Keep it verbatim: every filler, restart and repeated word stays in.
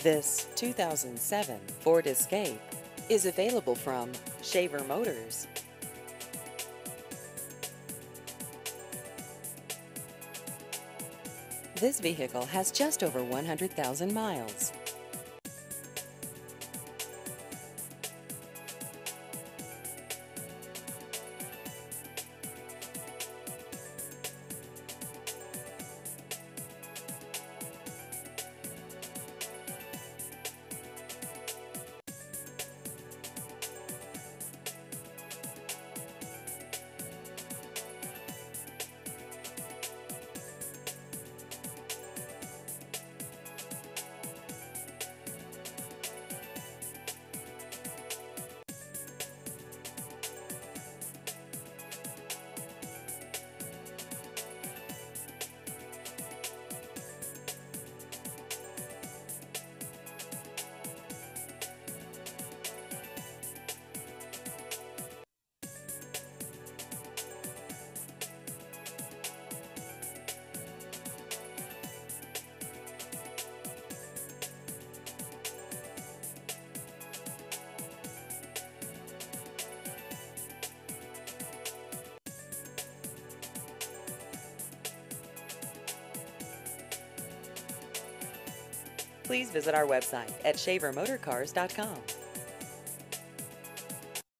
This two thousand seven Ford Escape is available from Shaver Motors. This vehicle has just over one hundred thousand miles. Please visit our website at shaver motor cars dot com.